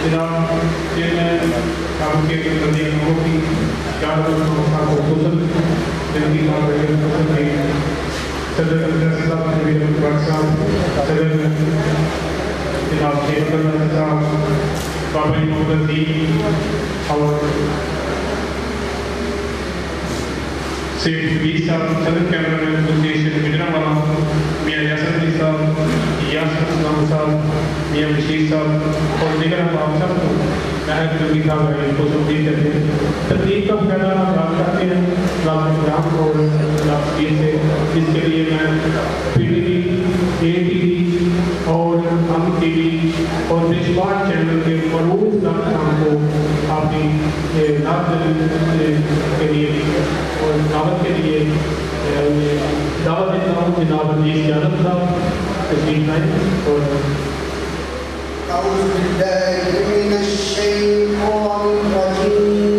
جناب جن آپ کے نزدیک ہوتی یاد رکھنا کو خصوصاً جن کی بات ہے صدر صاحب نبی اکبر صاحب صدر جناب شیخ اللہ صاحب بابا محمد دین اور سیٹ 20 صاحب صدر کیمرہ مین ایسوسیشن گجرانوالہ میاں یاسر علی صاحب یاسر اسلام صاحب میاں بشیر صاحب اور دیگر احباب سب کو نہایت نبی صاحب ہے کو سمجھی کرتے ہیں تقریب کا پہلا اعلان کرتے ہیں رات گرام اور رابطے سے جس کے لیے میں P T V A T V اور ہم ٹی وی اور دیشوار چینل کے معروف ناظرین کو آپ کی کے لیے اور دعوت کے لیے دعوت دیتا ہوں جناب عزیز یادو صاحب تشریف لائیں اور أعوذ بالله من الشيطان الرجيم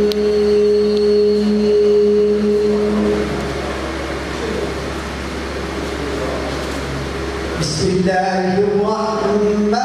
بسم الله الرحمن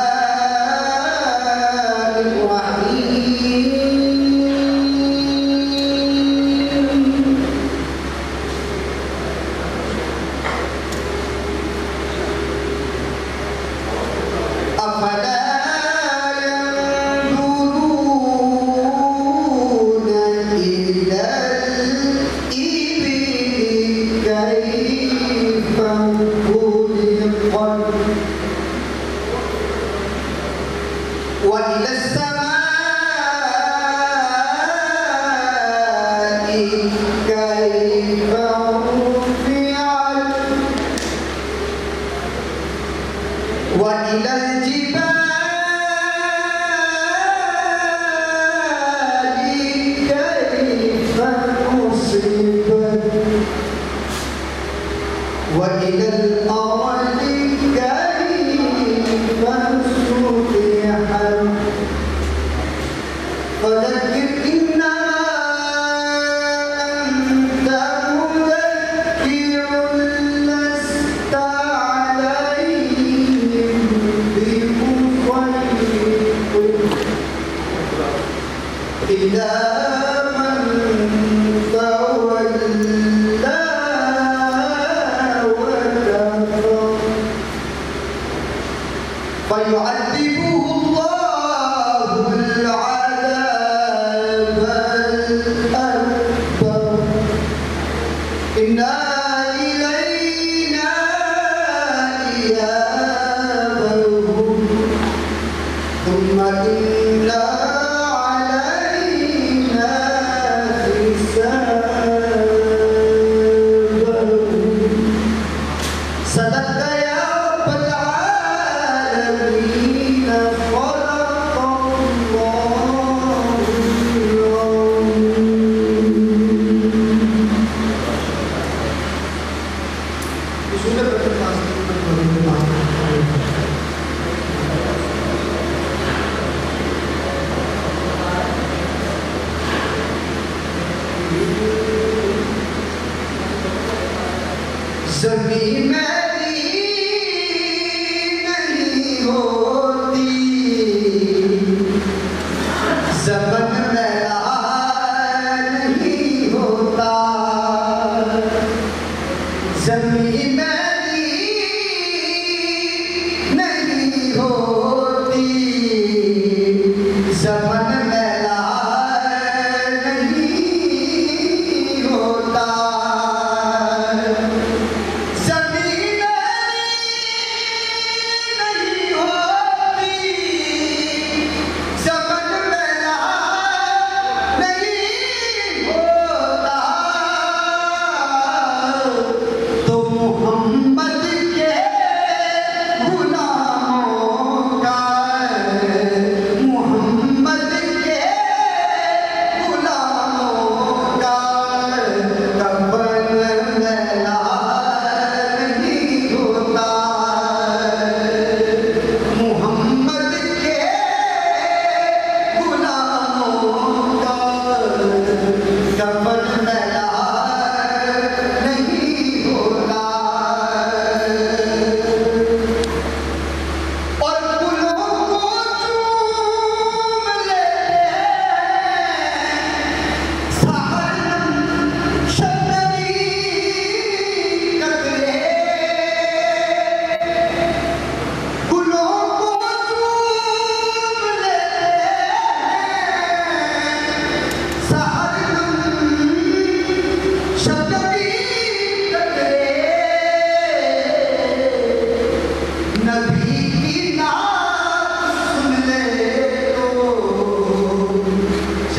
زمین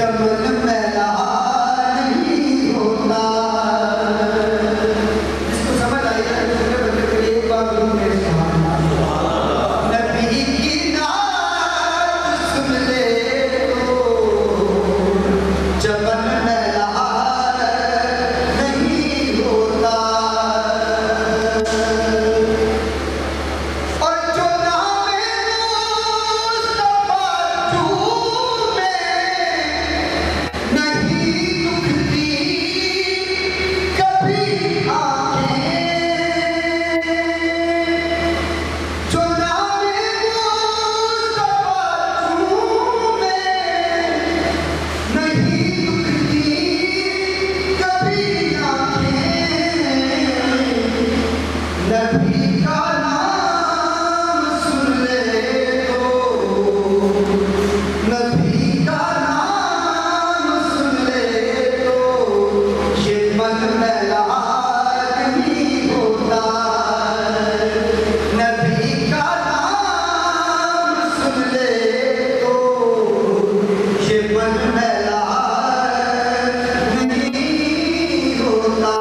چمن میلا نہیں ہوتا. اس کو سمجھ آئی ہے دوسرے بندے کے لیے ایک بات ضرور میرے سامنے. نبی کی نعت سن لے تو چمن میلا نہیں ہوتا. اور جو نام مصطفیٰ جھومے نہیں دکھتی کبھی آنکھیں. جو نام مصطفیٰ جھومے نہیں دکھتی کبھی آنکھیں. نبی کا نام سن لے تو نبی کا نام سن لے تو یہ من میلا نہیں ہوتا. نبی کا نام سن لے تو یہ من میلا نہیں ہوتا.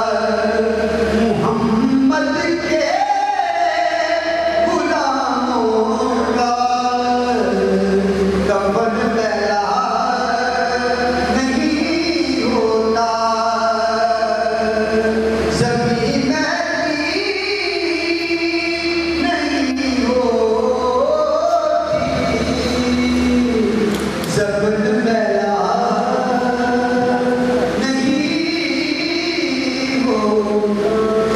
محمد کے غلاموں کا کفن میلا نہیں ہوتا. زمین میلی نہیں ہوتی. زمین میلا نہیں ہوتا.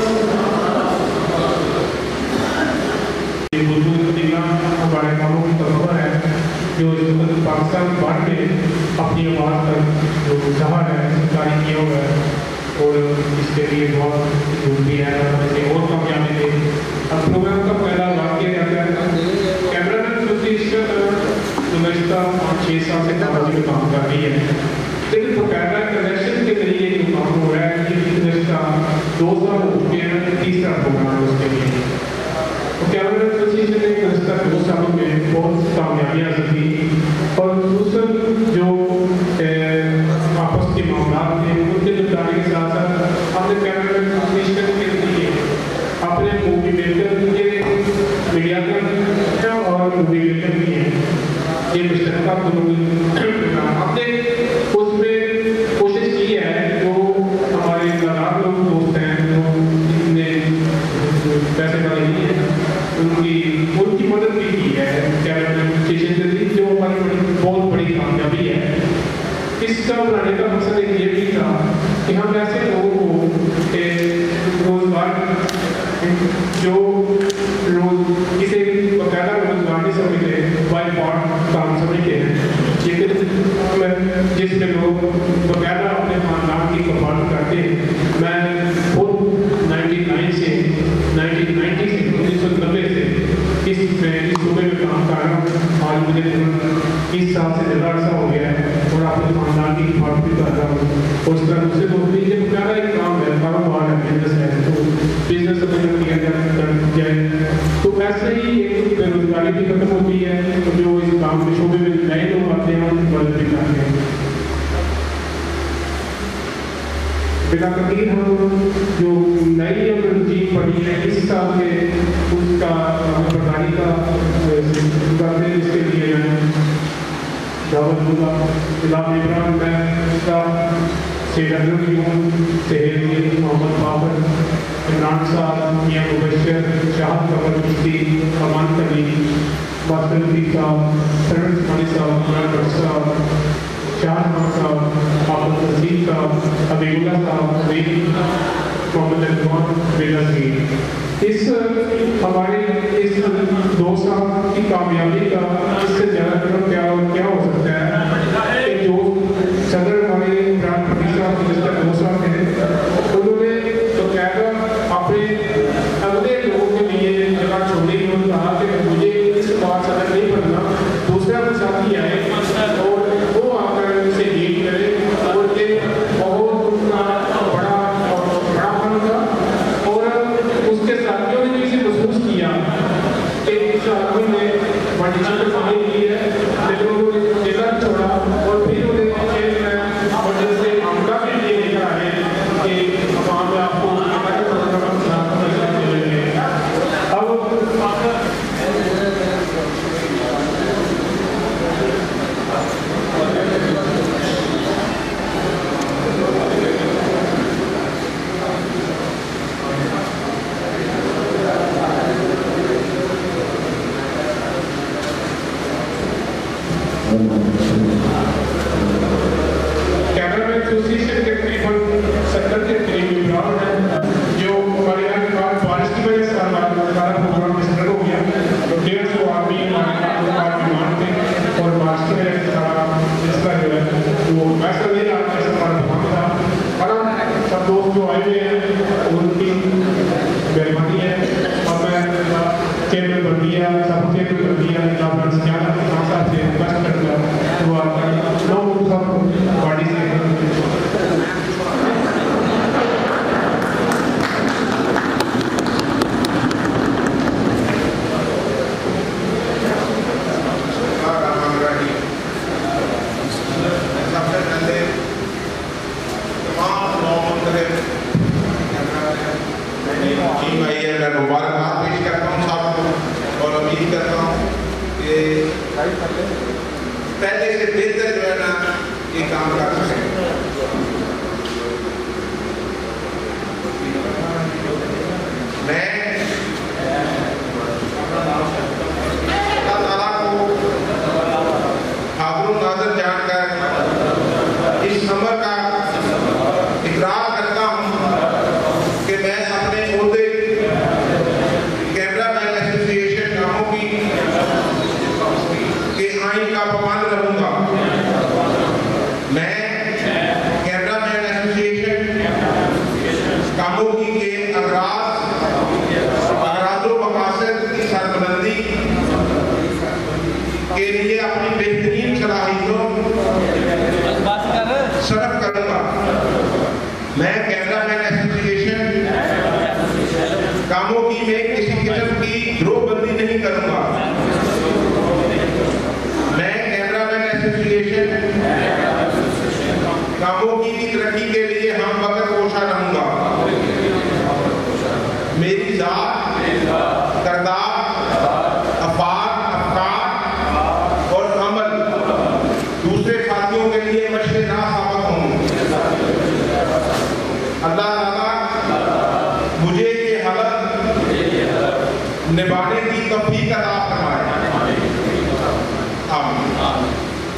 یہ بزرگ دینا ہمارے کاموں کی طرف ہے جو اس وقت پاکستان بھر میں اپنی آواز تک جو ظاہر ہے سرکاری کیا ہوا ہے اور اس کے لیے بہت ضروری ہے اور اسے اور کامیابی دے. اب پروگرام کا پہلا واقعہ کیا ہے کیمرہ مین ایسوسیشن گزشتہ 5-6 سال سے کراچی میں کام کر رہی ہے لیکن باقاعدہ کنیکشن کے ذریعے جو کام ہو رہا ہے یہ گزشتہ 2 سال ہو چکے ہیں. تیسرا پروگرام ہے اس کے لیے. کیمرہ ایسوسیشن نے گزشتہ 2 سالوں میں بہت کامیابیاں حاصل کی اور خصوصاً جو آپس کے معاملات تھے ان کے نپٹانے کے ساتھ ساتھ ہم نے کیمرہ ایسوسیشن کے لیے اپنے مووی میکر کے میڈیا کر اور مووی میکر بھی ہیں. یہ مشترکہ ہم نے اس میں کوشش کی ہے جو ہمارے زیادہ لوگ دوست ہیں جو جن نے پیسے والے نہیں ہیں ان کی مدد بھی کی ہے کیمرہ ایسوسیشن کے ذریعے جو ہماری بہت بڑی کامیابی ہے. اس کا بنانے کا مقصد ایک یہ بھی تھا کہ ہم ایسے لوگوں کو روزگار جو کسی باقاعدہ روزگار نہیں سمجھتے بائی پارٹ کام سمجھتے ہیں لیکن جس میں لوگ باقاعدہ اپنے خاندان کی کفالت کرتے ہیں. میں خود 1990 سے 1990 سے اس صوبے میں کام کر رہا ہوں. آج مجھے 30 سال سے زیادہ عرصہ ہو گیا ہے اور اپنے خاندان کی حفاظت بھی کر رہا ہوں. اور اس طرح دوسرے دوست بھی یہ باقاعدہ ایک کام ہے کاروبار ہے بزنس ہے تو بزنس اپنے کیا جائے تو ایسے ہی ایک بے روزگاری بھی ختم ہوتی ہے جو اس کام کے شعبے میں نئے لوگ آتے ہیں ان کی مدد بھی کرتے ہیں. بلا تقریر ہم جو نئی چیز پڑھی ہے اس سال کے اس کا پردانی کا کرتے اس کے لیے میں دعوت دوں گا. خلاف عمران میں اس کا سید اکرم یون سہیل محمد بابر عمران صاحب میاں مبشر شاہد قبر کشتی امان کریم باسل الدین صاحب سرور اسماعیلی صاحب عمران بخش صاحب شاہ احمد صاحب آفت نصیر صاحب حبیب اللہ صاحب وین محمد رضوان بیلا سین. اس ہمارے اس 2 سال کی کامیابی کا اس سے زیادہ مطلب کیا ہو سکتا ہے کہ جو صدر ہمارے عمران پٹی صاحب گزشتہ 2 سال تھے انہوں نے تو کہہ اپنے اگلے لوگوں کے لیے جگہ چھوڑنے کی انہوں نے کہا کہ مجھے اس بار صدر نہیں بننا دوسرا ساتھی آئے اور وہ آ کر اسے لیڈ کرے اور یہ بہت بڑا پن تھا اور اس کے ساتھیوں نے اسے محسوس کیا کہ اس آدمی نے بڑی شامل کی ہے لیکن कैमरा मैन एसोसिएशन के तकरीबन 70 के करीब मेंबर हैं जो हमारे यहाँ के बाद बारिश की वजह से हमारा प्रोग्राम डिस्टर्ब हो गया तो 150 आदमी हमारे मेहमान थे और बारिश की वजह से सारा सिलसिला जो है वो ऐसा नहीं रहा जैसा हमारा प्रोग्राम था पर सब दोस्त जो आए हुए हैं उनकी मेहरबानी है और मैं चेयरमैन बन दिया सब चेयरमैन बन दिया अपना ज़्यादा साथ से रिक्वेस्ट करूँगा तो आपका लोग सब बॉडी से पहले से बेहतर जो है ना ये काम कर सकें। मैं अल्लाह ताला को हाज़िर नाज़िर जानकर इस अमर का इकरार करता हूँ कि मैं अपने ओहदे कैमरा मैन एसोसिएशन कामों की आइन का पाबंद रहूंगा। मैं कैमरा मैन एसोसिएशन कामोगी के अगराज़ व मकासद की सरबलंदी के लिए अपनी बेहतरीन सलाहियतों सर्व करूंगा। मैं कैमरा मैन एसोसिएशन कामोगी में किसी किस्म की गिरोहबंदी नहीं करूंगा। कामोगी की तरक्की के लिए हम वक्त कोशा रहूंगा। मेरी जात, किरदार, अफकार और अमल दूसरे साथियों के लिए मशक़ साबित होंगे। अल्लाह ताला मुझे ये हलक़ निभाने की तौफ़ीक़ अता फरमाए। आमीन।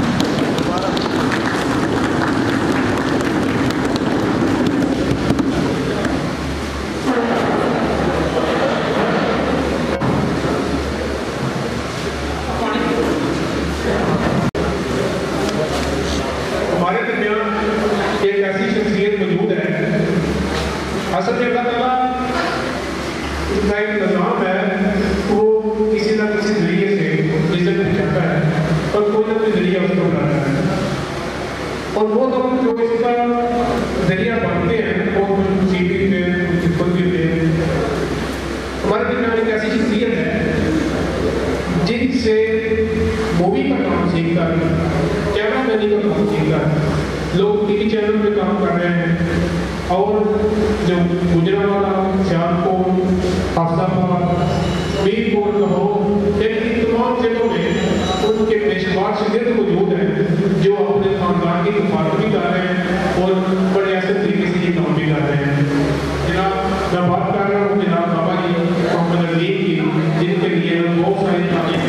असल में अल्लाह ताला इसका एक निज़ाम है वो किसी न किसी जरिए से इज्जत पहुँचाता है और कोई ना कोई जरिया उसको बनाता है और वो लोग जो इसका जरिया बनते हैं वो कुछ सीपी पे कुछ खुद भी पे हमारे दिन में एक ऐसी शख्सियत है जिनसे मूवी का काम सीखता है, कैमरा मैनी का काम सीखता है, लोग टीवी चैनल पे काम कर रहे हैं और जो गुजरांवाला, सियालकोट, हाफिजाबाद, मीरपुर, लाहौर इन तमाम जगहों में उनके पेशेवर शागिर्द मौजूद हैं जो अपने खानदान की हिफाजत भी कर रहे हैं और बड़े ऐसे तरीके से ये काम भी कर रहे हैं। जनाब मैं बात कर रहा हूँ जनाब बाबा जी मोहम्मद अली की जिनके लिए बहुत सारी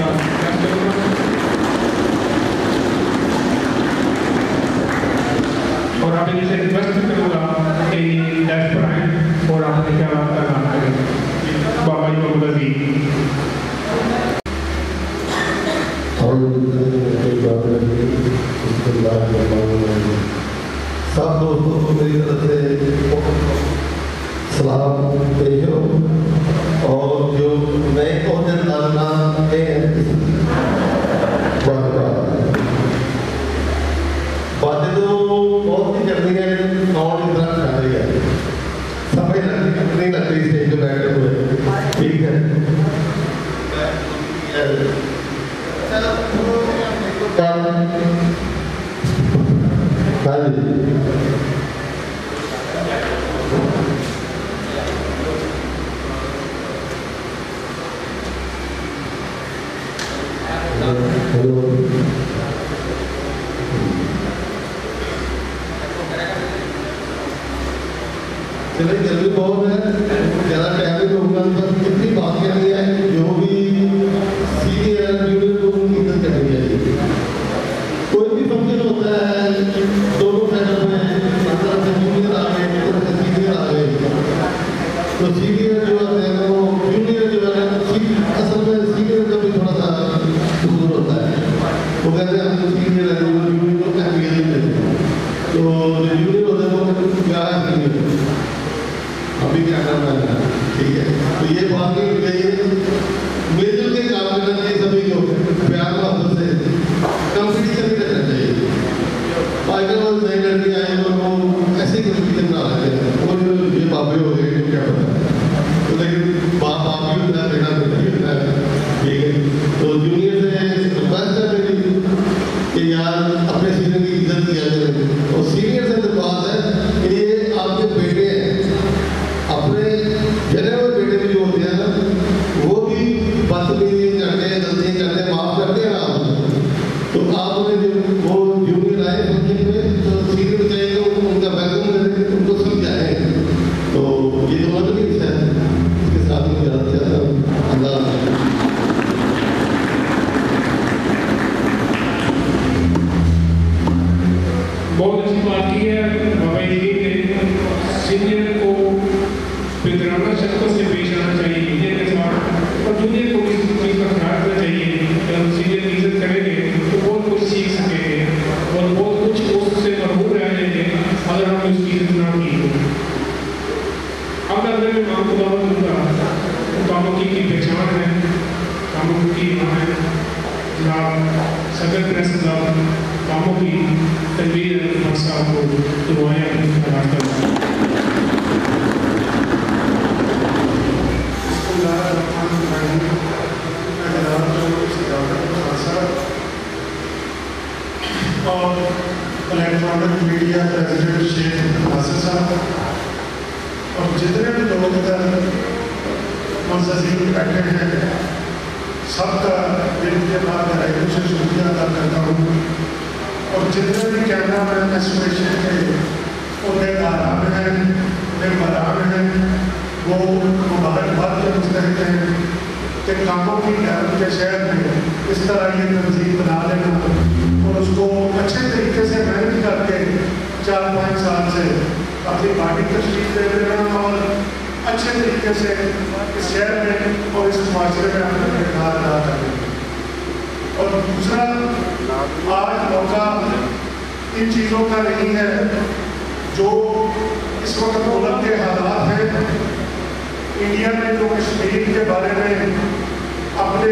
और आप इनसे रिक्वेस्ट करूँगा कि डैश पर आएँ और आपने क्या बात का काम करें। बाबा जी मोहम्मद अली सब दोस्तों को मेरी तरफ से सलाम पेश हो और जो नए अहदेदार बातें तो बहुत ही करनी है नॉन इतना कर रही है समझ नहीं लग रही स्टेज पे बैठे हुए ठीक है चलिए जल्दी बहुत है ज़्यादा टाइम भी होगा बस कितनी बात करनी है जो भी सीनियर जूनियर को इज्जत करनी चाहिए सीनियर है वो यूनियन को अहमियत नहीं देते, तो यूनियन होता है वो क्या है अभी क्या करना है, ठीक है। तो ये बात नहीं चाहिए, मिलजुल के काम करना चाहिए सभी को, प्यार मोहब्बत से, कंपटीशन नहीं करना चाहिए। आजकल वो नई लड़की आए वो ऐसे कंपटीशन ना आते हैं, वो जो ये बाबे हो गए क्या पता, तो लेकिन बाप आप ही होता है, बेटा बेटा ही होता है, ठीक है। तो जूनियर से रिक्वेस्ट है मेरी कि यार अपने सीनियर की इज्जत किया करें, और सीनियर से तो बात है कि ये आपके बेटे हैं, अपने जने हुए बेटे भी जो होते हैं ना वो भी बदतमीजी करते हैं, गलतियाँ करते हैं, माफ़ करते हैं आप, तो आपने जो वो जूनियर आए फंक्शन में तो सीनियर चाहिए तो उनका वेलकम करें, उनको समझाएं, तो ये तो मतलब नहीं है। इसके साथ में ज़्यादा से ज़्यादा अल्लाह बहुत अच्छी बात की है बाबा जी ने, सीनियर को फितराना शक्ल से पेश आना चाहिए जूनियर के साथ, और जूनियर को भी इस चीज़ का ख्याल रखना चाहिए कि हम सीनियर की इज्जत करेंगे तो बहुत कुछ सीख सकेंगे और बहुत कुछ उससे मरहूम रह जाएंगे अगर हम उसकी इज्जत ना की हो। अब अगर मैं काम को दावा दूँगा तो कामुकी की पहचान है, कामुकी है जनाब सदर प्रेस साहब कामुकी तनवीर अहमद साहब को दुआएं अदा करना। और electronic media president Sheikh Nasir साहब और जितने भी लोग इधर मुंतज़िर बैठे हैं, सबका दिल के बाद गहराइयों से शुक्रिया अदा करता हूँ। और जितने भी कैमरा मैन एसोसिएशन के उहदेदारान हैं, मेम्बरान हैं, वो मुबारकबाद के मुस्तहिक हैं कि कामों की डर के शहर में इस तरह ये तंजीम बना लेना और उसको अच्छे तरीके से मैनेज करके 4-5 साल से अपनी पार्टी तशरीफ दे देना और अच्छे तरीके से इस शहर में और इस माशरे में अपना किरदार अदा करना। और दूसरा, आज मौका इन चीज़ों का नहीं है जो इस वक्त मुल्क के हालात हैं। इंडिया ने जो कश्मीर के बारे में अपने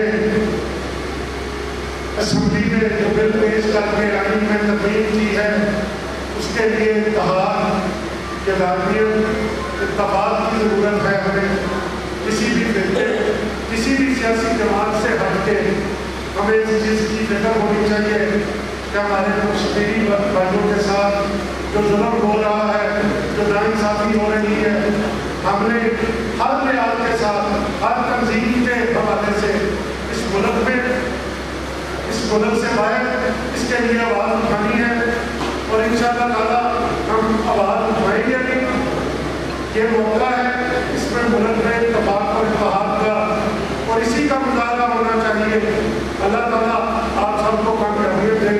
असेंबली में जो बिल पेश करके आइन में तब्दील की है, उसके लिए इत्तेहाद या इत्तेफाक की ज़रूरत है। हमें किसी भी फिरके, किसी भी सियासी जमात से हट के हमें इस चीज़ की फिक्र होनी चाहिए कि हमारे कश्मीरी भाइयों के साथ जो जुल्म हो रहा है, जो नाइंसाफ़ी हो रही है, हमने हर लिहाज के साथ, हर तंजीम के हवाले से इस मुल्क में, इस मुल्क से बाहर इसके लिए आवाज़ उठानी है। और इंशाअल्लाह ताला हम आवाज़ उठाएंगे नहीं, ये मौका है, इसमें मुल्क में इत्तेफाक और इत्तेहाद का और इसी का मुजाहरा होना चाहिए। अल्लाह ताला आप सबको कामयाबियत दे।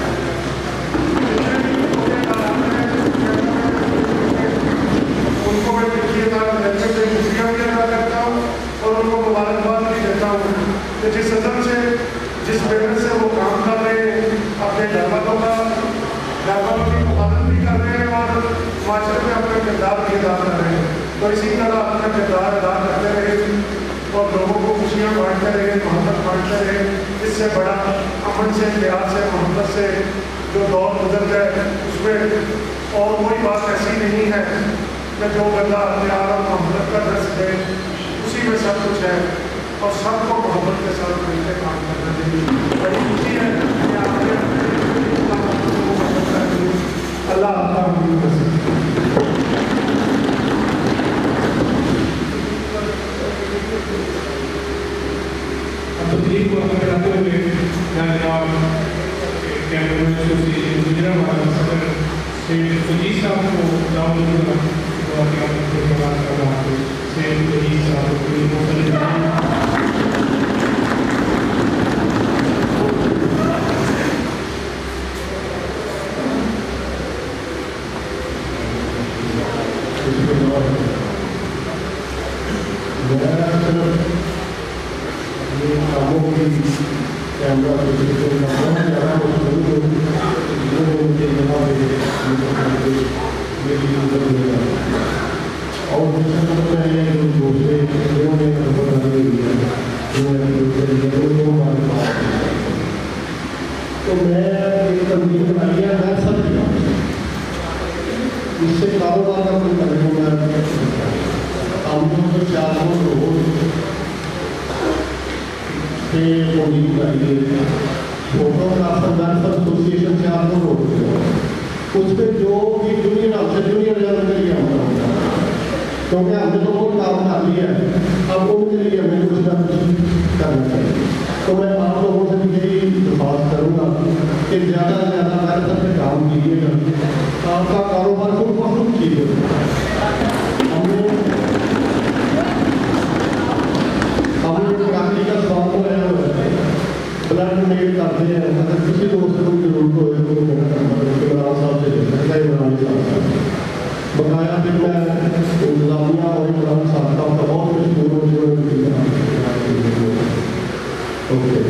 उनको मैं शुक्रिया भी अदा करता हूँ और उनको मुबारकबाद भी देता हूँ कि जिस अदब से, जिस मेहनत से वो काम कर रहे हैं, अपने घरवालों की मदद भी कर रहे हैं और माशरे में अपना किरदार भी अदा कर रहे हैं। तो इसी तरह अपना किरदार अदा करते रहे और लोगों को खुशियाँ बांटते रहे, मोहब्बत बांटते रहे। इससे बड़ा अमन से, प्यार से, मोहब्बत से जो दौर गुजर गए उसमें और कोई बात ऐसी नहीं है कि जो बंदा प्यार और मोहब्बत का दर्ज दे, उसी में सब कुछ है और सबको मोहब्बत के साथ मिलकर काम करना चाहिए। बड़ी खुशी है कि आपने अल्लाह आपका तकलीफ को कराते हुए कैमरामैन एसोसिएशन गुजरात सदर शेख फजीज साहब को दावत प्रदान कर रहा हूँ। शेख फजीज साहब कैमरा تنظیم بنائی ہے میں سب کی بات اس سے کاروبار کا کوئی تعلق ہے ہم لوگ 400 روز پہ پولی بنائی ہے فوٹوگرافر ویلفیئر ایسوسیشن 400 روز اس پہ جو بھی جونیئر ہم سے جونیئر لیول کے لیے ہم ہوتا ہے کیونکہ ہم نے تو بہت کام کر لیا ہے اب ان کے لیے ہمیں کچھ نہ کچھ کرنا چاہیے تو میں آپ لوگوں سے بھی یہی درخواست کروں گا کہ زیادہ سے زیادہ میرے طرف سے کام کیجیے گا آپ کا کاروبار خود بخود کیجیے گا ہم نے کراچی کا سوال ہے بلڈ ڈونیٹ کرتے ہیں اگر کسی دوست کو ضرورت ہوئے تو میرا نمبر عمران صاحب سے لے سکتا ہے عمران صاحب بقایا پھر میں انتظامیہ اور عمران صاحب کا بہت مشہور اوکے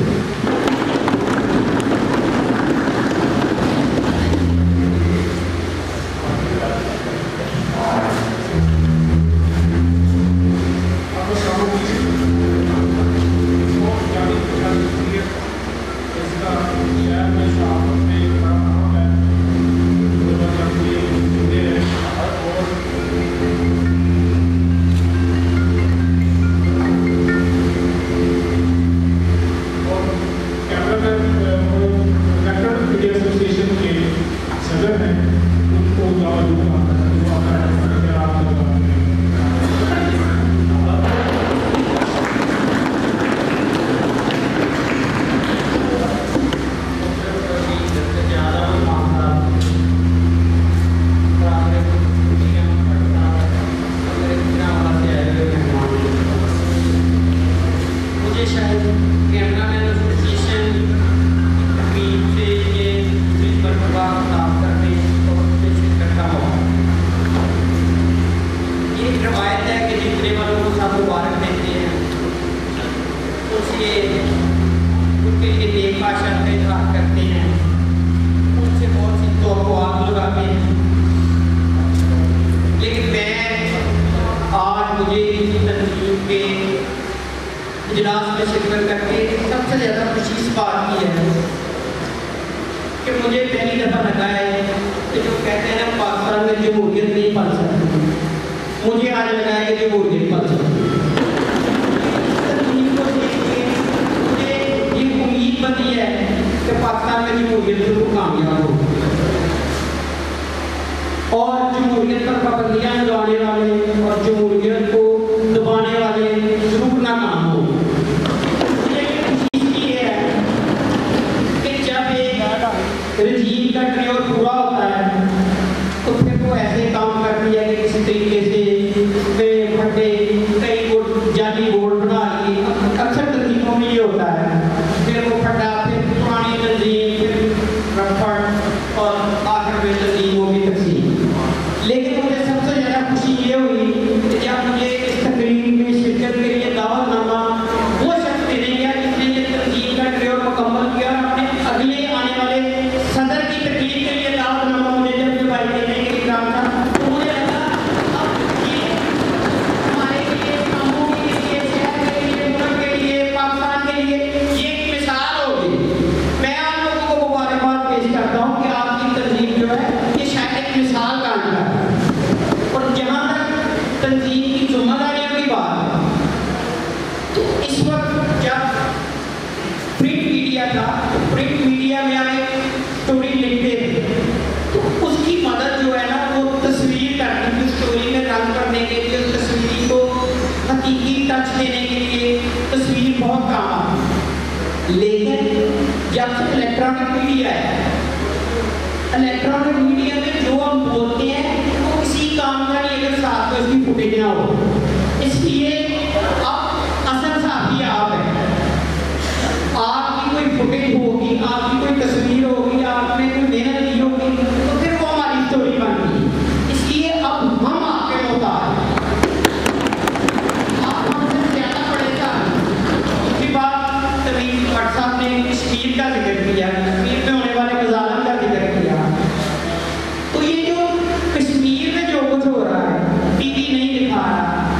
تو یہ جو کشمیر میں جو کچھ ہو رہا ہے ٹی وی نہیں دکھا رہا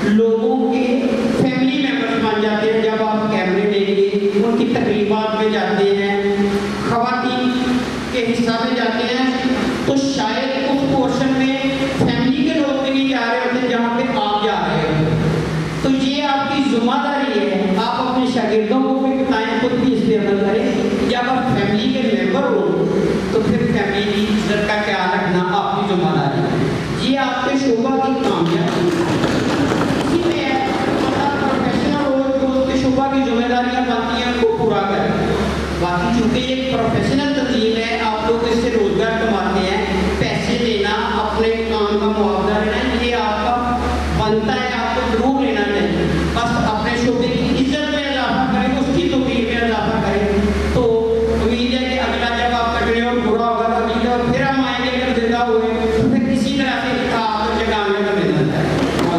لوگوں کے فیملی ممبرز بن جاتے ہیں جب آپ کیمرے لیں گے، ان کی تقریبات میں جاتے ہیں، خواتین کے حصہ میں جاتے ہیں، تو شاید اس پورشن میں فیملی کے لوگ بھی نہیں جا رہے ہوتے جہاں پہ آپ جا رہے ہو. تو یہ آپ کی ذمہ داری ہے، آپ اپنے شاگردوں کو بھی بتائیں، خود بھی اس پہ عمل کریں. جب آپ فیملی کے ممبر ہو تو پھر فیملی کی عزت کا خیال رکھنا آپ کی ذمہ داری ہے. یہ آپ کے شعبہ کی کامیابی اسی میں ہے. پروفیشنل ہو جو اس کے شعبہ کی ذمہ داریاں بنتی ہیں ان کو پورا کریں. باقی چونکہ یہ ایک پروفیشنل تنظیم ہے، آپ لوگ اس سے روزگار کماتے ہیں، پیسے لینا، اپنے کام کا معاوضہ لینا، یہ آپ کا بنتا ہے، آپ کو ضرور لینا چاہیے. بس اپنے شعبے کی عزت میں اضافہ کریں، اس کی توقیر میں اضافہ کریں. تو امید ہے کہ اگلا جب آپ کٹنے اور برا ہوگا تو امید ہے اور پھر ہم آئیں گے اگر زندہ ہوئے تو پھر کسی طرح سے آپ کو جگہ آنے کا ملنا چاہیے.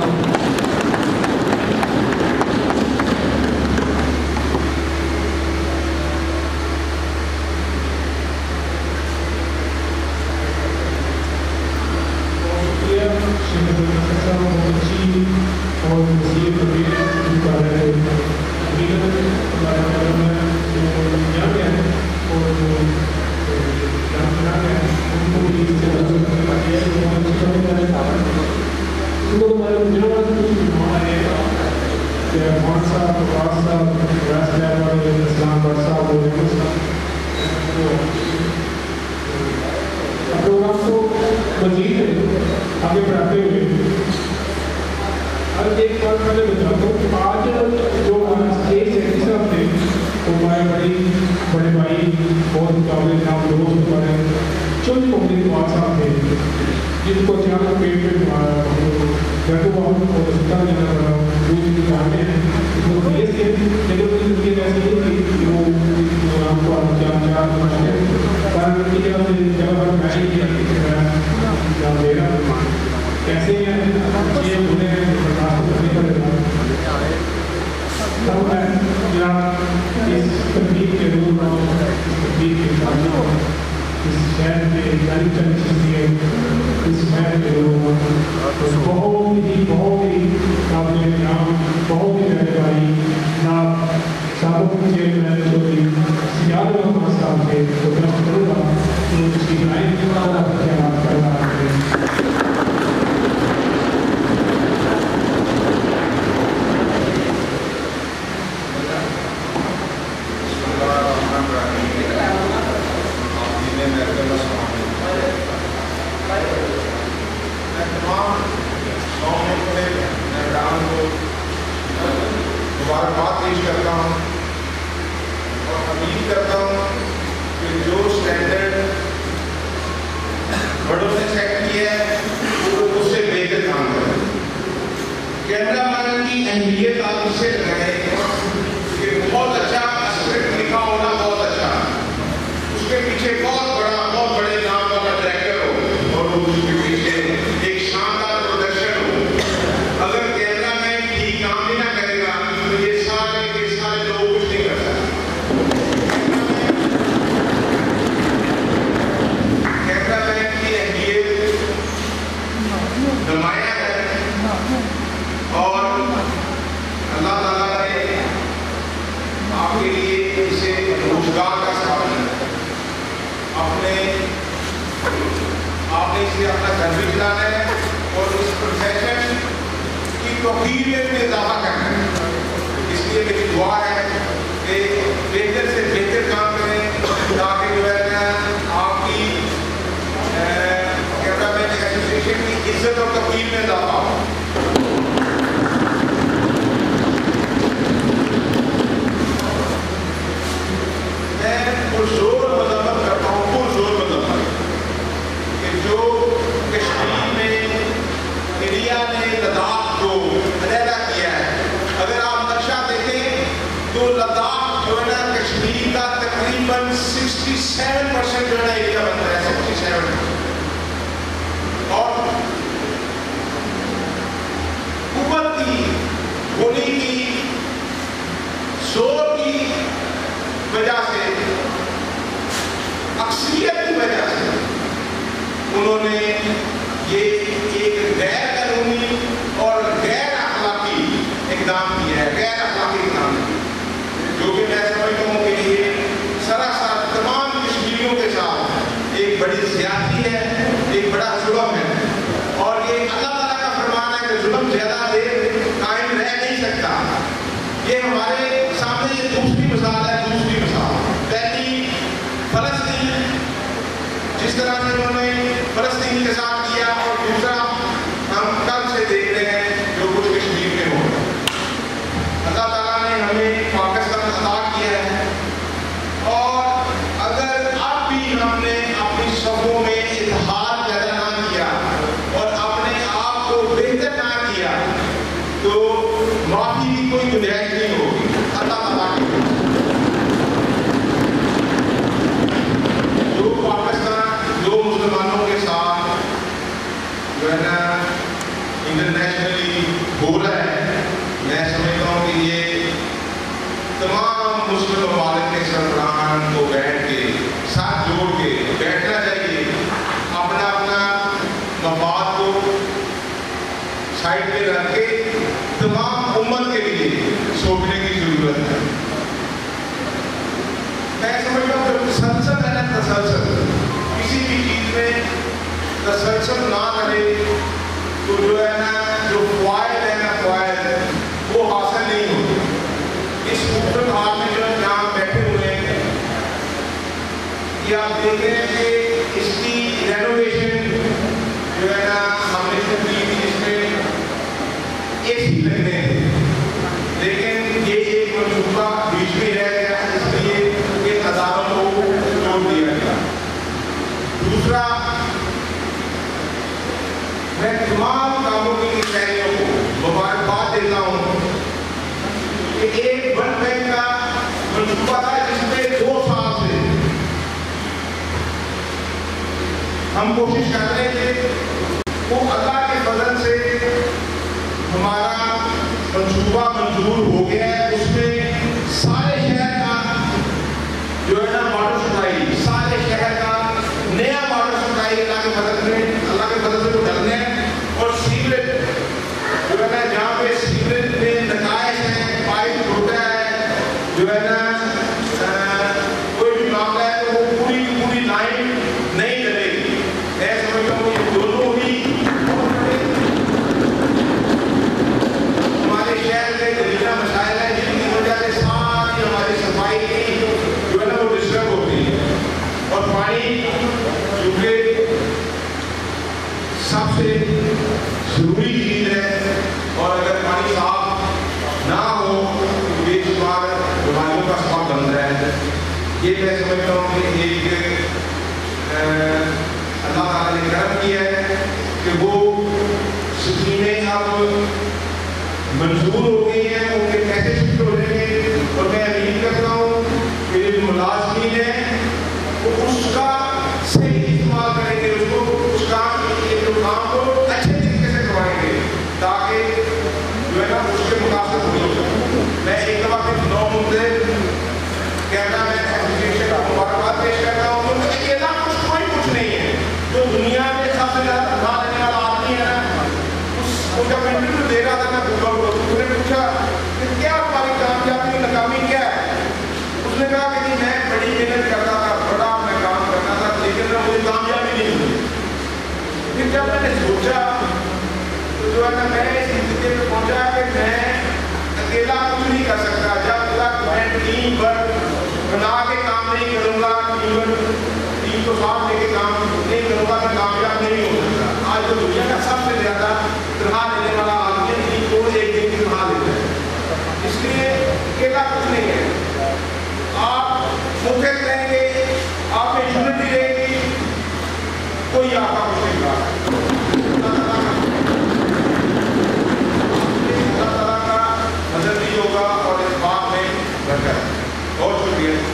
اور مسیح کبیر کر رہے ہیں یہاں پہ ہیں اور جو یہاں پہ ہیں ان کو بھی اس سے ہمارے محمد صاحب فواز صاحب ریاست والے اسلام بٹ صاحب اور پروگرام کو مزید آگے بڑھاتے ہوئے ہر ایک بات پہلے بتاتا ہوں. آج جو ہمارا اسٹیج سیکرٹری صاحب تھے وہ ہمارے بڑے بھائی بہت مقابلے نام دوست ہمارے چند محمد فواز صاحب تھے جن کو اچانک پیٹ میں گھر کو بہت اسپتال جانا پڑا. دودھ کی کامیں ہیں اس کو فیس تھے لیکن ان کی زندگی ایسی نہیں تھی کہ وہ پروگرام کو چار پر ان کی جگہ سے جگہ پر میں ہی کیا میرا کیسے یہ بولے ہیں برداشت کرنے کا لگا تب میں جناب اس تنقید کے دور اس تنقید کے سامنے اس شہر میں جانی چند شخصیت اس شہر کے لوگ بہت ہی قابل احترام بہت ہی رہنمائی جناب سابق چیئرمین چودھری سیاد الرحمان صاحب تھے تو میں کروں گا کہ اس کی رائے کا خیال کرنا ہے. مبارکباد پیش کرتا ہوں اور امید کرتا ہوں کہ جو اسٹینڈرڈ بڑوں نے سیٹ کیا ہے وہ اس سے بہتر کام کریں. کیمرہ مین کی اہمیت آپ اس سے لگائیں کہ بہت اچھا اسکرپٹ لکھا ہونا بہت اچھا، اس کے پیچھے بہت بڑے نام والا ڈائریکٹر ہو اور اس کے پیچھے ایک شاندار پروڈکشن ہو. اگر کیمرہ مین ٹھیک کام ہی نہ کرے گا تو یہ سارے لوگ کچھ نہیں کر سکتے. کیمرہ مین کی اہمیت نمایاں ہے اور اللہ تعالیٰ نے آپ کے لیے اسے روزگار کا سوال ہے. آپ نے اسے اپنا گھر بھی چلانا ہے اور اس پروفیشن کی توقیریت میں اضافہ کرنا ہے. اس لیے میری دعا ہے کہ بہتر سے بہتر کام کریں تاکہ جو ہے نا آپ کی کیمرہ مین ایسوسیشن کی عزت اور توقیر میں اضافہ ہو. میں پرزور مذمت کرتا ہوں کہ جو کشمیر میں انڈیا نے لداخ کو علیحدہ کیا ہے، اگر آپ نقشہ دیکھیں تو لداخ جو ہے نا کشمیر کا تقریباً 67% جو ہے نا ایریا بنتا ہے، 67%. اور حکومت کی گونی کی زور کی وجہ سے، اکثریت کی وجہ سے انہوں نے یہ ایک غیر قانونی اور غیر اخلاقی गैर अखलाकी काम है, जो कि मैं समझता हूँ कि ये सरासर तमाम कश्मीरियों के साथ एक बड़ी ज्यादती है, एक बड़ा जुल्म है। और ये अल्लाह ताला का फरमान है कि जुल्म ज्यादा देर कायम रह नहीं सकता। ये हमारे सामने ये दूसरी मिसाल है, दूसरी मिसाल। पहली फलस्तीन, जिस तरह से उन्होंने फलस्तीन के साथ किया, और दूसरा हम कल से देख रहे हैं जो कुछ कश्मीर में हो रहा है। अल्लाह ताला ने हमें पाकिस्तान अता किया है, और अगर अब भी हमने अपनी सफों में इत्तेहाद पैदा ना किया और अपने आप को बेहतर ना किया, तो माफी की कोई गुंजाइश नहीं होगी अल्लाह ताला की। जो पाकिस्तान दो मुसलमानों के साथ जो है ना इंटरनेशनली हो रहा है, मैं समझता हूँ कि ये तमाम मुस्लिम ममालिक के सरबराहान को बैठ के साथ जोड़ के बैठना चाहिए, अपना अपना मफाद को साइड पे रख के तमाम उम्मत के लिए सोचने की जरूरत है। मैं समझता हूँ जब तसलसल है ना, तसलसल किसी भी चीज में तसलसल ना करे तो जो है ना, जो फ़वाइद है ना, फ़वाइद वो हासिल नहीं होते। इस खूबसूरत हाल में जो है जहाँ बैठे हुए हैं, ये आप देख रहे हैं कि इसकी रेनोवेशन जो है ना हमने तो की थी, इसमें एसी लगने थे, लेकिन ये एक मनसूबा बीच में रह गया, इसलिए ये हज़ारों को छोड़ दिया गया। दूसरा, मैं तमाम कामों की तैयारियों को मुबारकबाद देता हूँ कि एक वर्ल्ड बैंक का मनसूबा था जिसमें 2 साल से हम कोशिश कर रहे थे, वो अल्लाह के फजल से हमारा मनसूबा मंजूर हो गया है। उसमें सारे शहर का जो है ना वाटर सप्लाई, सारे शहर का नया वाटर सप्लाई अल्लाह के फजल से तो करने हैं। और सीवरेज जो है ना, जहाँ पे सीवरेज में नकाइश है, पाइप टूटा है, जो है ना कोई भी मामला है तो वो पूरी लाइन नहीं डलेगी। मैं समझता हूँ ये दोनों ही हमारे शहर के दलीला मसाइल है, जिनकी वजह से सारी हमारी सफाई की जो है ना वो डिस्टर्ब होती है। और पानी चूंकि सबसे जरूरी चीज है, और अगर पानी साफ ना हो तो बेशुमार बीमारियों का सबब बन रहा है। ये मैं समझता हूँ कि एक अल्लाह ताला ने करम किया है कि वो स्कीमें अब मंजूर हो गई हैं, उनके कैसे शिफ्ट हो जाएंगे। और मैं उम्मीद करता हूँ कि जो मुलाजमीन है वो उसका सही इस्तेमाल करेंगे, उसको उस काम को अच्छे तरीके से करवाएंगे, ताकि जो है ना उसके मुकाबले पूरी हो जाए। मैं एक दफा फिर 9 मुद्दे कैमरा मैन एसोसिएशन को मुबारकबाद पेश करता हूँ। तो अकेला कुछ नहीं है, जो दुनिया में सबसे ज्यादा तनख्वाह देने वाला आदमी है ना, उसको जब इंटरव्यू दे रहा था मैं गूगल को, उसने पूछा कि क्या हमारी कामयाबी नाकामी क्या है। उसने कहा कि मैं बड़ी मेहनत करता था, बड़ा मैं काम करता था, लेकिन ना मुझे कामयाबी नहीं मिली। फिर जब मैंने सोचा तो जो है ना मैं इस नतीजे पे पहुंचा कि मैं अकेला कुछ नहीं कर सकता। जब तक मैं टीम वर्क बना के काम नहीं करूँगा, टीम को साथ लेके काम नहीं करूँगा, मैं कामयाब नहीं हो सकता। आज तो दुनिया का सबसे ज्यादा तनख्वाह देने वाला आदमी टीम को एक दिन की तनख्वाह देता है, इसलिए अकेला कुछ नहीं है। आप फोकस रहेंगे, आप में यूनिटी रहेगी, कोई आपका कुछ नहीं कहा। अल्लाह ताला का नजर भी होगा और इस बात में बरकत। बहुत शुक्रिया।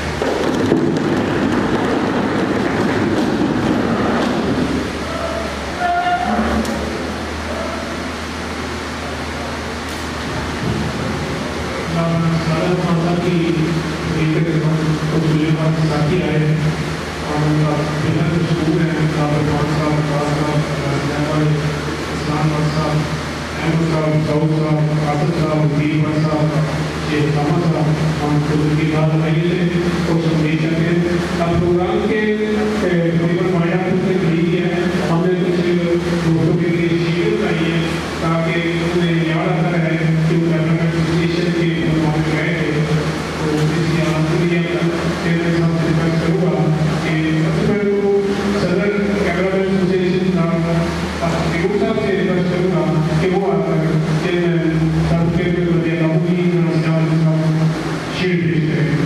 साथी आए और उनका बेहद मशहूर है काबिल खान साहब, खास साहब, इस्लाम साहब, अहमद साहब, सऊद साहब, आसिफ साहब, वजीर साहब, ان کی بات بتائیے تھے اور سمجھ چاہتے ہیں. اب پروگرام کے تقریباً مایا سے ملی ہے. ہم نے کچھ دوستوں کے لیے شیئر بنائی ہے تاکہ انہیں یاد آتا رہے کہ وہ کیمرہ ایسوسیشن کے پروگرام میں گئے تھے. تو اس یاد کے لیے میں سب سے ریکویسٹ کروں گا کہ سب سے پہلے تو صدر کیمرہ ایسوسیشن صاحب سے ریکویسٹ کروں گا کہ وہ آ کر سب کے شیئر پیش کریں.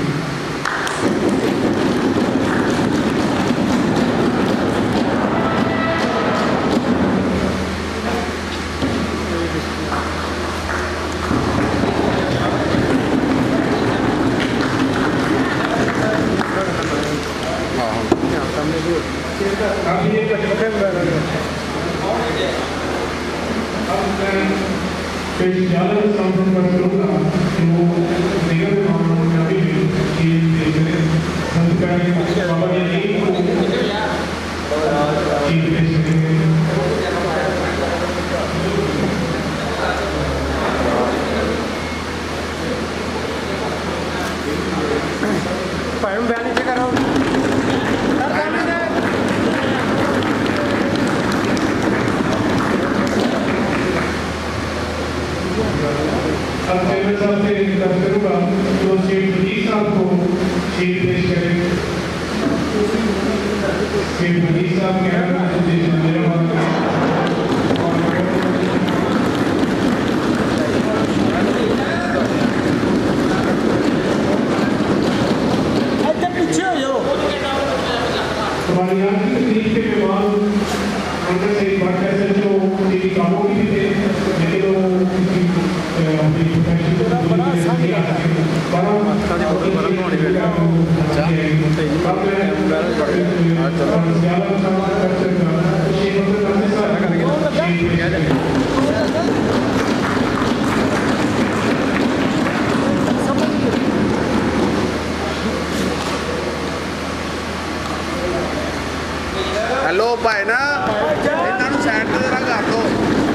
हेलो भाई ना इन्होंने साइड पे जरा कर दो.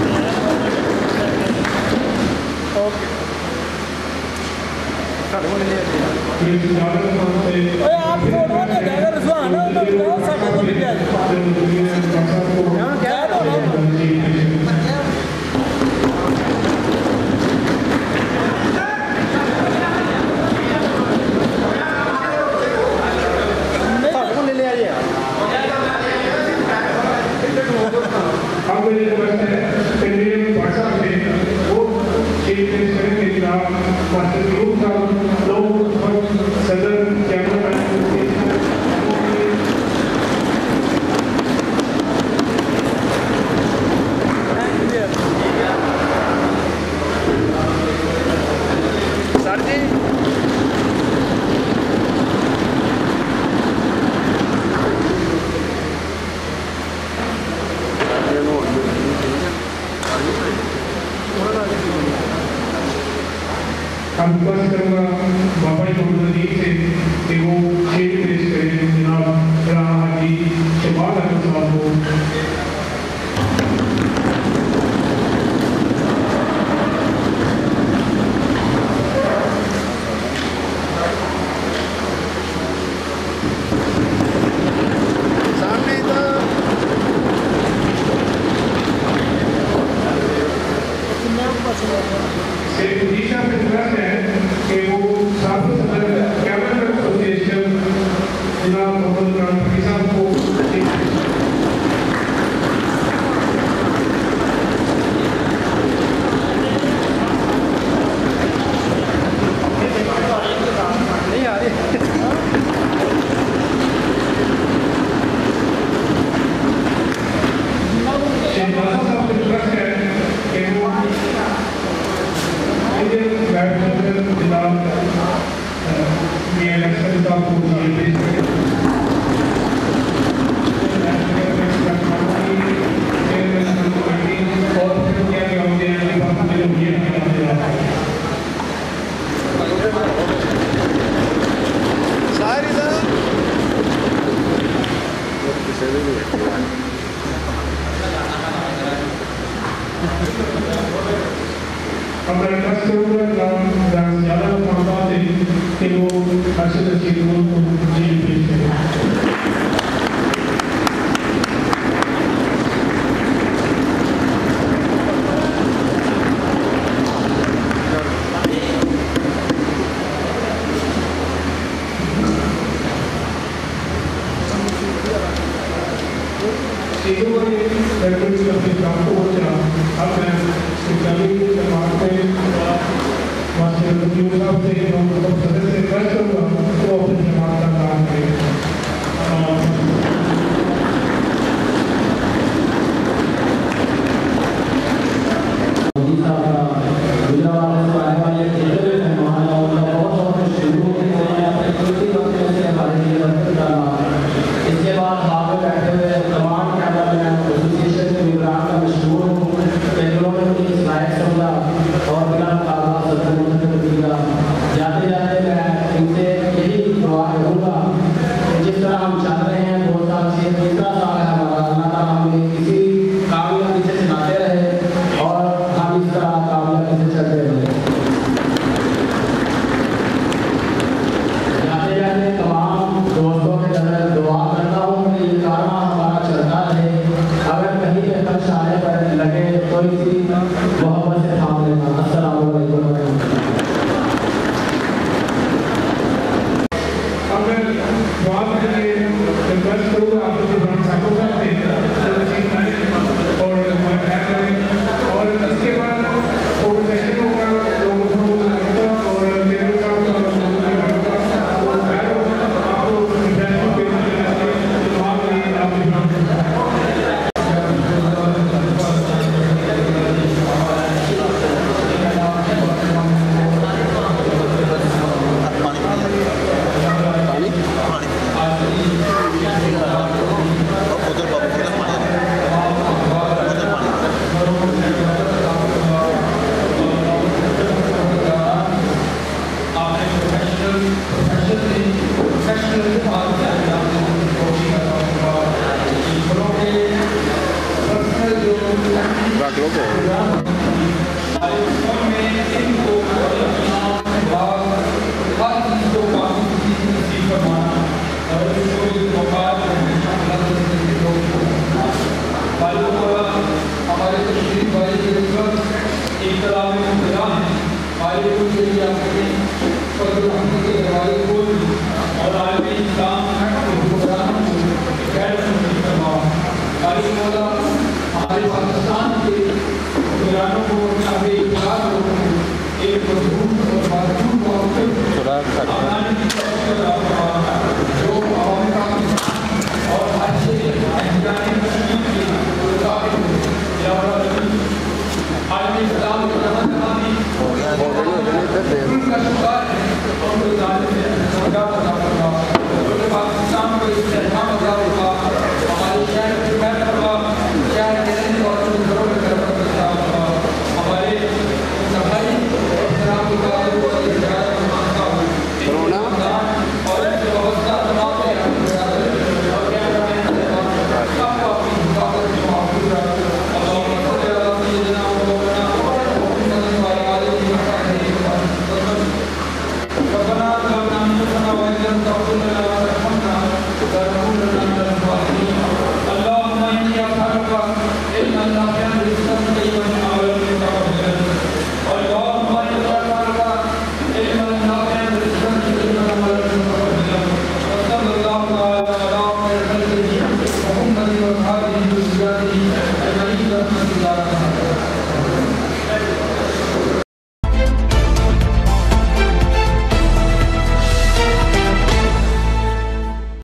ओके आप फोटो ले जाएगा रिजवान اب میں ریکویسٹ کروں گا کہ زیادہ مقامات ہیں کہ وہ अर्शद रशीद को जी पेश करें। अपने काम को वो चला। अब मैं इस्लामी जमात में साहब से